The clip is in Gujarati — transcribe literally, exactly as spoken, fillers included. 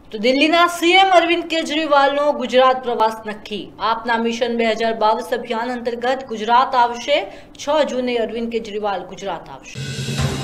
તો દિલ્હીના સીએમ અરવિંદ કેજરીવાલનો ગુજરાત પ્રવાસ નક્કી। આપના મિશન બે હજાર બાવીસ અભિયાન અંતર્ગત ગુજરાત આવશે। છ જૂને અરવિંદ કેજરીવાલ ગુજરાત આવશે।